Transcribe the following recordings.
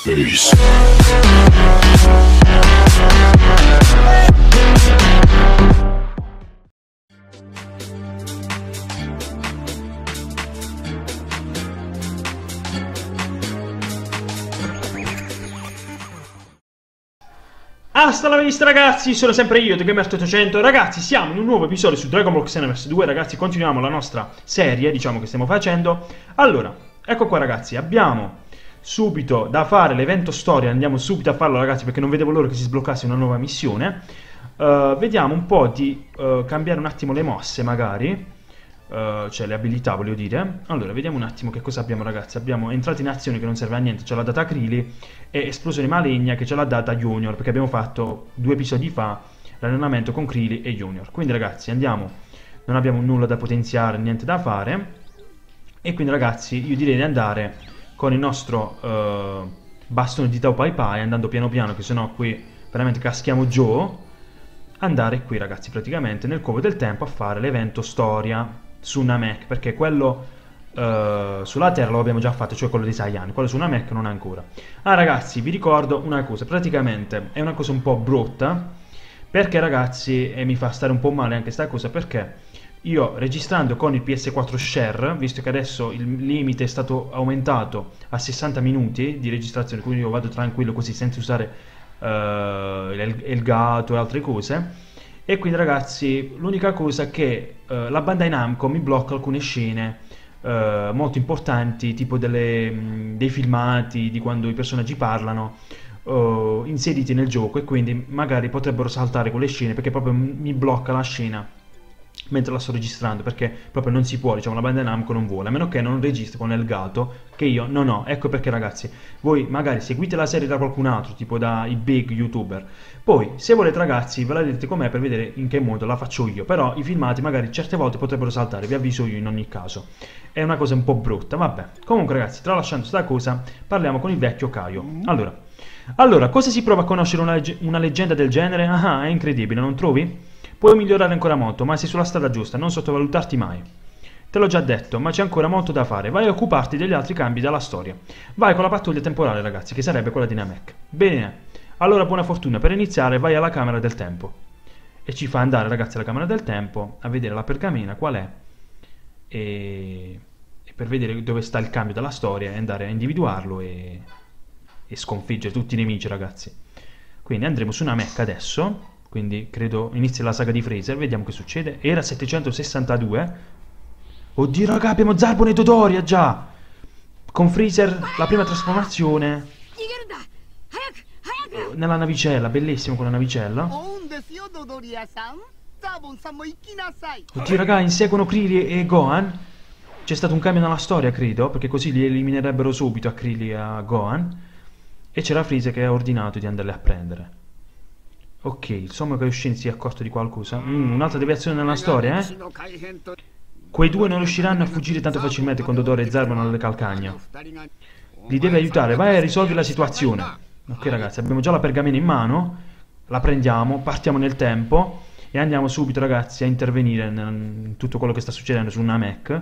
face. Hasta la vista ragazzi, sono sempre io, TheGamer800. Ragazzi, siamo in un nuovo episodio su Dragon Ball Xenoverse 2. Ragazzi, continuiamo la nostra serie, diciamo, che stiamo facendo. Allora, ecco qua ragazzi, abbiamo subito da fare l'evento storia. Andiamo subito a farlo ragazzi, perché non vedevo l'ora che si sbloccasse una nuova missione. Vediamo un po' di cambiare un attimo le mosse magari, cioè le abilità voglio dire. Allora, vediamo un attimo che cosa abbiamo ragazzi. Abbiamo entrata in azione che non serve a niente, ce l'ha data Krili, e esplosione maligna che ce l'ha data Junior, perché abbiamo fatto 2 episodi fa l'allenamento con Krili e Junior. Quindi ragazzi andiamo, non abbiamo nulla da potenziare, niente da fare, e quindi ragazzi io direi di andare con il nostro bastone di Tao Pai Pai, andando piano piano, che sennò qui veramente caschiamo giù. Andare qui ragazzi praticamente nel covo del tempo a fare l'evento storia su Namek, perché quello sulla Terra lo abbiamo già fatto, cioè quello dei Saiyan. Quello su Namek non ancora. Ah ragazzi, vi ricordo una cosa, praticamente è una cosa un po' brutta, perché ragazzi, e mi fa stare un po' male anche sta cosa, perché io registrando con il PS4 Share, visto che adesso il limite è stato aumentato a 60 minuti di registrazione, quindi io vado tranquillo così senza usare il gato e altre cose. E quindi ragazzi l'unica cosa è che la Bandai Namco mi blocca alcune scene molto importanti, tipo dei filmati di quando i personaggi parlano inseriti nel gioco, e quindi magari potrebbero saltare quelle scene, perché proprio mi blocca la scena mentre la sto registrando, perché proprio non si può, diciamo, la Bandai Namco non vuole, a meno che non registri con Elgato, che io non ho. Ecco perché ragazzi, voi magari seguite la serie da qualcun altro, tipo dai big youtuber, poi se volete ragazzi ve la vedete con me per vedere in che modo la faccio io, però i filmati magari certe volte potrebbero saltare, vi avviso io in ogni caso, è una cosa un po' brutta, vabbè. Comunque ragazzi, tralasciando sta cosa, parliamo con il vecchio Kaio. Allora, cosa si prova a conoscere una leggenda del genere? Ah, è incredibile, non trovi? Puoi migliorare ancora molto, ma sei sulla strada giusta, non sottovalutarti mai. Te l'ho già detto, ma c'è ancora molto da fare. Vai a occuparti degli altri cambi della storia. Vai con la pattuglia temporale, ragazzi, che sarebbe quella di Namek. Bene, allora buona fortuna. Per iniziare, vai alla Camera del Tempo. E ci fa andare, ragazzi, alla Camera del Tempo, a vedere la pergamena, qual è. E per vedere dove sta il cambio della storia, e andare a individuarlo e sconfiggere tutti i nemici, ragazzi. Quindi andremo su Namek adesso. Quindi credo inizi la saga di Freezer, vediamo che succede. Era 762. Oddio raga, abbiamo Zarbon e Dodoria già! Con Freezer, la prima trasformazione nella navicella, bellissimo con la navicella. Oddio raga, inseguono Krili e Gohan. C'è stato un cambio nella storia, credo, perché così li eliminerebbero subito a Krili e a Gohan. E c'era Freezer che ha ordinato di andarli a prendere. Ok, il sommo Kaioshin si è accorto di qualcosa. Un'altra deviazione nella storia, eh? Quei due non riusciranno a fuggire tanto facilmente con Dodoria e Zarbon alle calcagna. Li deve aiutare, vai a risolvere la situazione. Ok ragazzi, abbiamo già la pergamena in mano. La prendiamo, partiamo nel tempo e andiamo subito ragazzi a intervenire in tutto quello che sta succedendo su Namek.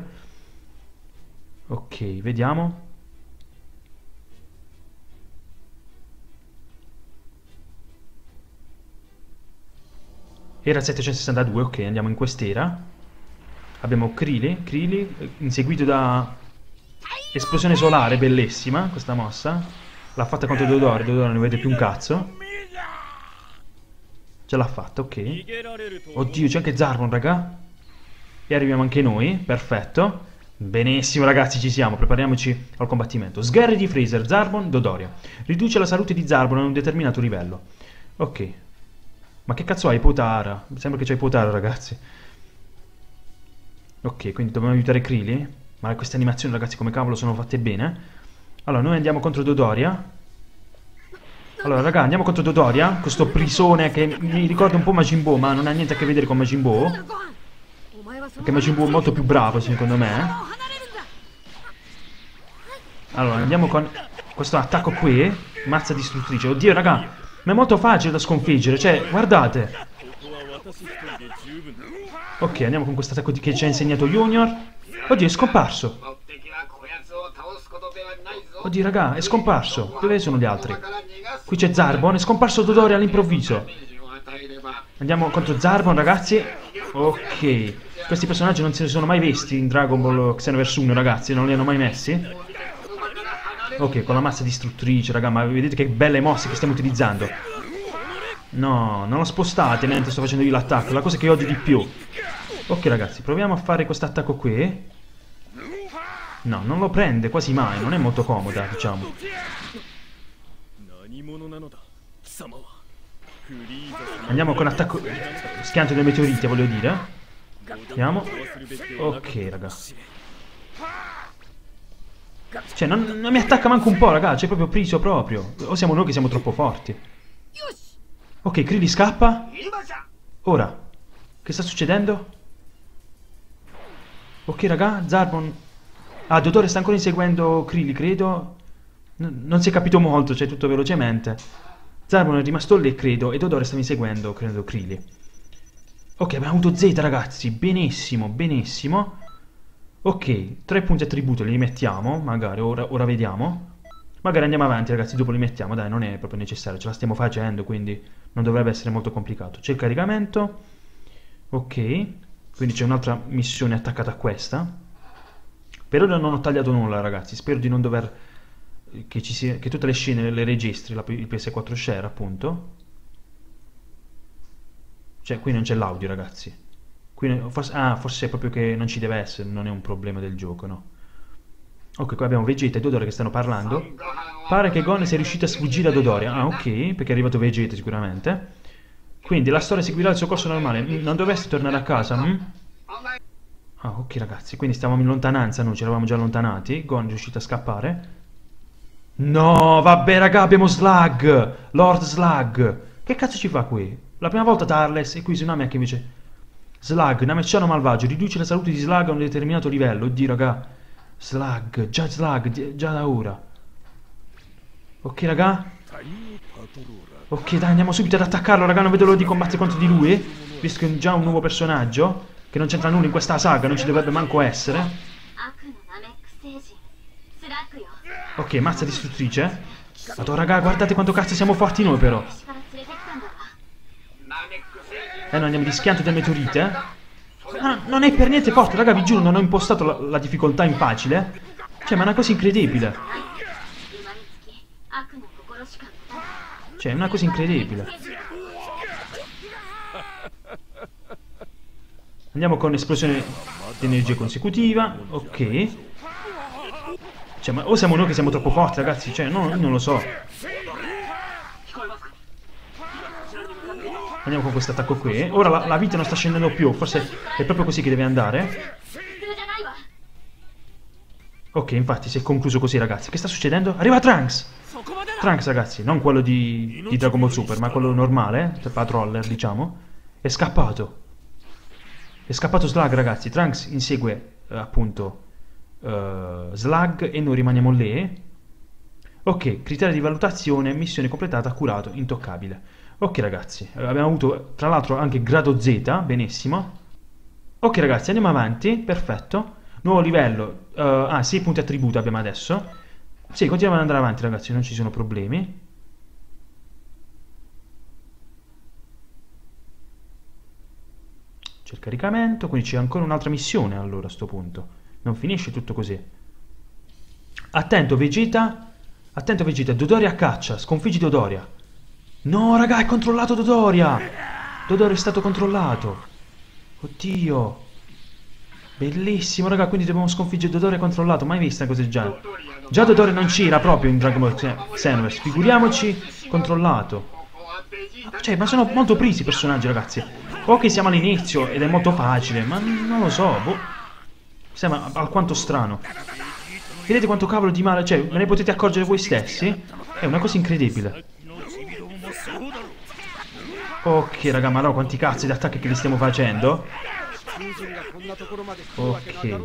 Ok, vediamo. Era 762, ok, andiamo in quest'era. Abbiamo Krili, inseguito da esplosione solare, bellissima questa mossa. L'ha fatta contro Dodoria, Dodoria non vede più un cazzo. Ce l'ha fatta, ok. Oddio, c'è anche Zarbon, raga. E arriviamo anche noi, perfetto. Benissimo ragazzi, ci siamo, prepariamoci al combattimento. Sgherri di Freezer, Zarbon, Dodoria. Riduce la salute di Zarbon a un determinato livello. Ok. Ma che cazzo hai, Potara? Sembra che c'hai Potara, ragazzi. Ok, quindi dobbiamo aiutare Krili. Ma queste animazioni, ragazzi, come cavolo sono fatte bene. Allora, noi andiamo contro Dodoria. Allora, raga, andiamo contro Dodoria. Questo prisone che mi ricorda un po' Majin Buu, ma non ha niente a che vedere con Majin Buu. Perché Majin Buu è molto più bravo, secondo me. Allora, andiamo con questo attacco qui. Mazza distruttrice. Oddio, raga. Ma è molto facile da sconfiggere, cioè, guardate. Ok, andiamo con questo attacco che ci ha insegnato Junior. Oddio, è scomparso. Oddio, raga, è scomparso. Dove sono gli altri? Qui c'è Zarbon, è scomparso Dodoria all'improvviso. Andiamo contro Zarbon, ragazzi. Ok. Questi personaggi non si sono mai visti in Dragon Ball Xenoverse 1, ragazzi. Non li hanno mai messi. Ok, con la mazza distruttrice, raga, ma vedete che belle mosse che stiamo utilizzando. No, non lo spostate mentre sto facendo io l'attacco. La cosa che odio di più. Ok, ragazzi, proviamo a fare questo attacco qui. No, non lo prende quasi mai. Non è molto comoda, diciamo. Andiamo con attacco schianto dei meteoriti, voglio dire. Andiamo. Ok, raga. Cioè, non mi attacca manco un po', raga. C'è proprio preso proprio. O siamo noi che siamo troppo forti. Ok, Krillin scappa. Ora. Che sta succedendo? Ok, raga. Zarbon. Ah, Dodore sta ancora inseguendo Krillin, credo. Non si è capito molto, cioè tutto velocemente. Zarbon è rimasto lì, credo. E Dodore stava inseguendo, credo, Krillin. Ok, abbiamo avuto Z, ragazzi. Benissimo, benissimo. Ok, 3 punti attributo li mettiamo. Magari, ora vediamo. Magari andiamo avanti, ragazzi, dopo li mettiamo. Dai, non è proprio necessario, ce la stiamo facendo, quindi non dovrebbe essere molto complicato. C'è il caricamento. Ok, quindi c'è un'altra missione attaccata a questa. Per ora non ho tagliato nulla, ragazzi. Spero di non dover... che tutte le scene le registri il PS4 Share, appunto. Cioè, qui non c'è l'audio, ragazzi. Qui forse è proprio che non ci deve essere, non è un problema del gioco, no. Ok, qua abbiamo Vegeta e Dodoria che stanno parlando. Pare che Gon sia riuscito a sfuggire a Dodoria. Ah, ok, perché è arrivato Vegeta sicuramente. Quindi la storia seguirà il suo corso normale. Non dovresti tornare a casa? Ah, ok, ragazzi, quindi stavamo in lontananza, noi ci eravamo già allontanati. Gon è riuscito a scappare. No, vabbè, raga, abbiamo Slug. Lord Slug. Che cazzo ci fa qui? La prima volta Tarles e qui su Namek invece... Slug, Namecciano malvagio, riduce la salute di Slug a un determinato livello. Oddio, raga. Slug, già da ora. Ok, raga. Ok, dai, andiamo subito ad attaccarlo, raga. Non vedo l'ora di combattere contro di lui. Visto che è già un nuovo personaggio, che non c'entra nulla in questa saga, non ci dovrebbe manco essere. Ok, mazza distruttrice. Madonna, raga, guardate quanto cazzo siamo forti noi, però. Noi andiamo di schianto del meteorite. Non è per niente forte, raga, vi giuro, non ho impostato la difficoltà in facile. Cioè, ma è una cosa incredibile. Cioè, è una cosa incredibile. Andiamo con esplosione di energia consecutiva. Ok. Cioè, ma o siamo noi che siamo troppo forti, ragazzi. Cioè, no, non lo so. Andiamo con questo attacco qui. Ora la vita non sta scendendo più. Forse è proprio così che deve andare. Ok, infatti si è concluso così, ragazzi. Che sta succedendo? Arriva Trunks! Trunks, ragazzi, non quello di Dragon Ball Super, ma quello normale, Patroller, diciamo. È scappato. È scappato Slug, ragazzi. Trunks insegue, appunto, Slug e noi rimaniamo lì. Ok, criterio di valutazione, missione completata, accurato, intoccabile. Ok, ragazzi, abbiamo avuto, tra l'altro, anche grado Z, benissimo. Ok, ragazzi, andiamo avanti, perfetto. Nuovo livello, 6 punti attributo abbiamo adesso. Sì, continuiamo ad andare avanti, ragazzi, non ci sono problemi. C'è il caricamento, quindi c'è ancora un'altra missione, allora, a sto punto. Non finisce tutto così. Attento, Vegeta. Attento, Vegeta, Dodoria a caccia, sconfiggi Dodoria. No, raga, è controllato Dodoria. Dodoria è stato controllato. Oddio. Bellissimo, raga, quindi dobbiamo sconfiggere Dodoria controllato. Mai vista una cosa del genere. Già Dodoria non c'era proprio in Dragon Ball Xenoverse. Figuriamoci controllato. Cioè, ma sono molto presi i personaggi, ragazzi. Ok, siamo all'inizio ed è molto facile, ma non lo so, boh. Sembra alquanto strano. Vedete quanto cavolo di male... Cioè, ve ne potete accorgere voi stessi? È una cosa incredibile. Ok, raga, ma no, quanti cazzo di attacchi che li stiamo facendo? Ok.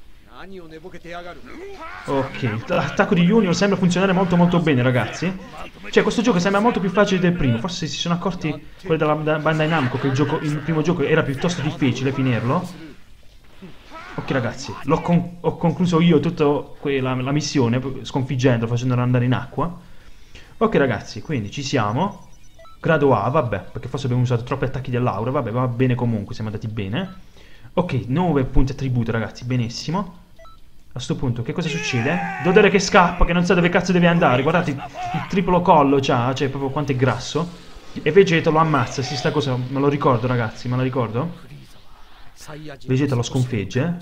Ok, l'attacco di Union sembra funzionare molto molto bene, ragazzi. Cioè, questo gioco sembra molto più facile del primo. Forse si sono accorti quelli della Bandai Namco che il primo gioco era piuttosto difficile finirlo. Ok ragazzi, ho concluso io tutta la missione, sconfiggendolo, facendolo andare in acqua. Ok ragazzi, quindi ci siamo. Grado A, vabbè, perché forse abbiamo usato troppi attacchi dell'aura, vabbè, va bene comunque, siamo andati bene. Ok, 9 punti attributo ragazzi, benissimo. A sto punto, che cosa succede? Dodere che scappa, che non sa dove cazzo deve andare. Guardate, il triplo collo c'ha, cioè proprio quanto è grasso. E Vegeta lo ammazza, sì, sta cosa, me lo ricordo ragazzi, me la ricordo. Vegeta lo sconfigge.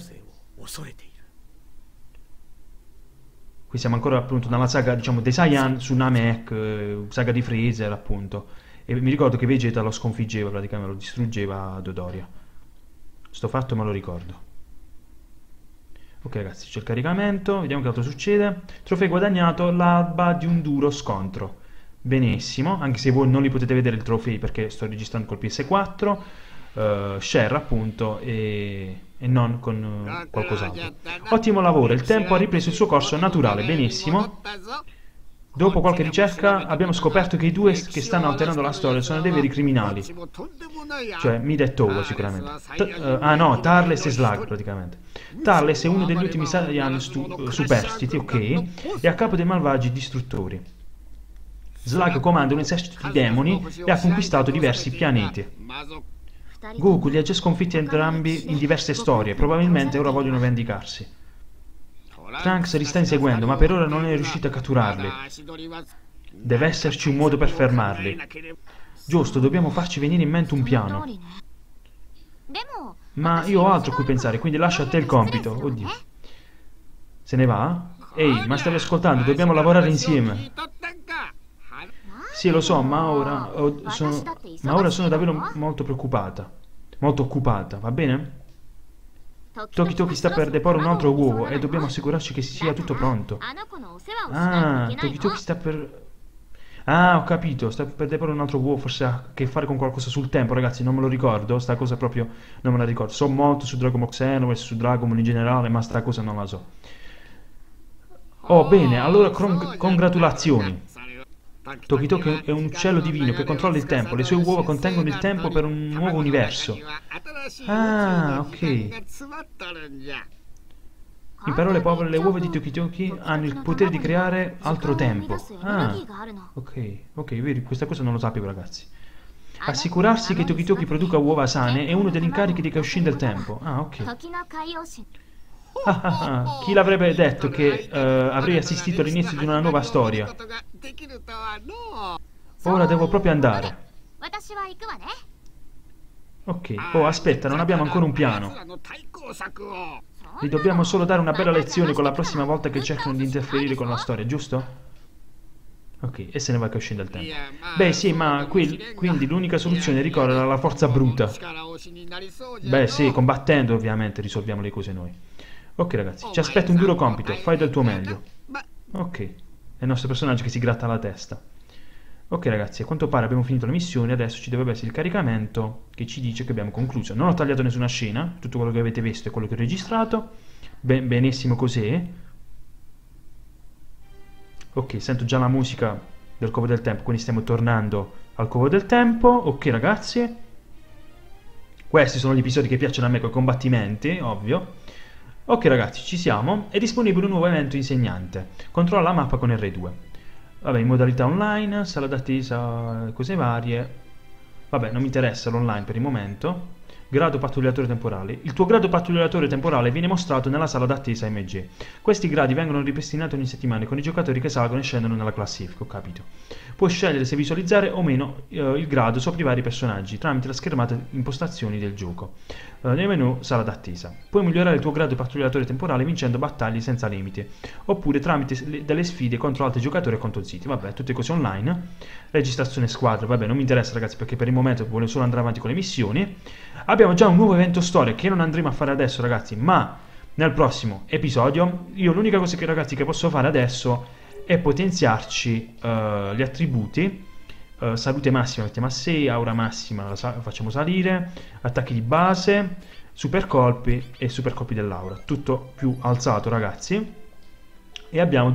Qui siamo ancora appunto nella saga, diciamo, dei Saiyan su Namek, saga di Freezer appunto. E mi ricordo che Vegeta lo sconfiggeva praticamente, lo distruggeva a Dodoria. Sto fatto me lo ricordo. Ok ragazzi, c'è il caricamento, vediamo che altro succede. Trofeo guadagnato, l'alba di un duro scontro. Benissimo, anche se voi non li potete vedere i trofei perché sto registrando col PS4, share appunto e non con qualcos'altro. Ottimo lavoro, il tempo ha ripreso il suo corso naturale, benissimo. Dopo qualche ricerca abbiamo scoperto che i due che stanno alterando la storia sono dei veri criminali. Cioè, Mida e Towa sicuramente. No, Tarles e Slag praticamente. Tarles è uno degli ultimi Saiyan superstiti, ok, e a capo dei malvagi distruttori. Slag comanda un esercito di demoni e ha conquistato diversi pianeti. Goku li ha già sconfitti entrambi in diverse storie, probabilmente ora vogliono vendicarsi. Trunks li sta inseguendo, ma per ora non è riuscito a catturarli. Deve esserci un modo per fermarli. Giusto, dobbiamo farci venire in mente un piano. Ma io ho altro a cui pensare, quindi lascio a te il compito. Oddio. Se ne va? Ehi, ma stavi ascoltando? Dobbiamo lavorare insieme. Sì, lo so, ma ora sono davvero molto preoccupata. Molto occupata, va bene? Toki Toki sta per deporre un altro uovo e dobbiamo assicurarci che sia tutto pronto. Ah, Toki Toki sta per... Ah, ho capito, sta per deporre un altro uovo, forse ha a che fare con qualcosa sul tempo, ragazzi, non me lo ricordo, sta cosa proprio non me la ricordo. So molto su Dragon Ball Xenoverse, su Dragon Ball in generale, ma sta cosa non la so. Oh, bene, allora congratulazioni. Toki Toki è un uccello divino che controlla il tempo, le sue uova contengono il tempo per un nuovo universo. Ah, ok. In parole povere, le uova di Toki Toki hanno il potere di creare altro tempo. Ah, ok, vedi, questa cosa non lo sapevo ragazzi. Assicurarsi che Toki Toki produca uova sane è uno degli incarichi di Kaioshin del tempo. Ah, ok. Chi l'avrebbe detto che avrei assistito all'inizio di una nuova storia? Ora devo proprio andare. Ok, oh aspetta, non abbiamo ancora un piano. Gli dobbiamo solo dare una bella lezione con la prossima volta che cercano di interferire con la storia, giusto? Ok, e se ne va Kaioshin del tempo. Beh sì, ma quindi l'unica soluzione è ricorrere alla forza bruta. Beh sì, combattendo ovviamente risolviamo le cose noi. Ok ragazzi, ci aspetta un duro compito, fai del tuo meglio. Ok, è il nostro personaggio che si gratta la testa. Ok ragazzi, a quanto pare abbiamo finito la missione, adesso ci dovrebbe essere il caricamento che ci dice che abbiamo concluso. Non ho tagliato nessuna scena, tutto quello che avete visto è quello che ho registrato. Benissimo così. Ok, sento già la musica del Covo del Tempo, quindi stiamo tornando al Covo del Tempo. Ok ragazzi, questi sono gli episodi che piacciono a me con i combattimenti, ovvio. Ok ragazzi, ci siamo, è disponibile un nuovo evento insegnante, controlla la mappa con R2. Vabbè, in modalità online, sala d'attesa, cose varie. Vabbè, non mi interessa l'online per il momento. Grado pattugliatore temporale. Il tuo grado pattugliatore temporale viene mostrato nella sala d'attesa MG. Questi gradi vengono ripristinati ogni settimana con i giocatori che salgono e scendono nella classifica, ho capito. Puoi scegliere se visualizzare o meno il grado sopra i vari personaggi tramite la schermata impostazioni del gioco. Nel menu sala d'attesa. Puoi migliorare il tuo grado pattugliatore temporale vincendo battaglie senza limiti, oppure tramite delle sfide contro altri giocatori e contro siti. Vabbè, tutte cose online. Registrazione squadra, vabbè, non mi interessa ragazzi perché per il momento voglio solo andare avanti con le missioni. Abbiamo già un nuovo evento storia che non andremo a fare adesso ragazzi, ma nel prossimo episodio. Io l'unica cosa che ragazzi che posso fare adesso è potenziarci gli attributi. Salute massima mettiamo a 6, aura massima la facciamo salire, attacchi di base, super colpi e super colpi dell'aura, tutto più alzato ragazzi. E abbiamo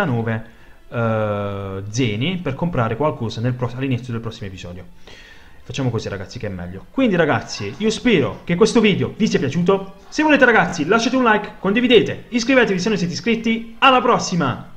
2349 zeni per comprare qualcosa all'inizio del prossimo episodio. Facciamo così ragazzi che è meglio. Quindi ragazzi, io spero che questo video vi sia piaciuto. Se volete ragazzi lasciate un like, condividete, iscrivetevi se non siete iscritti. Alla prossima!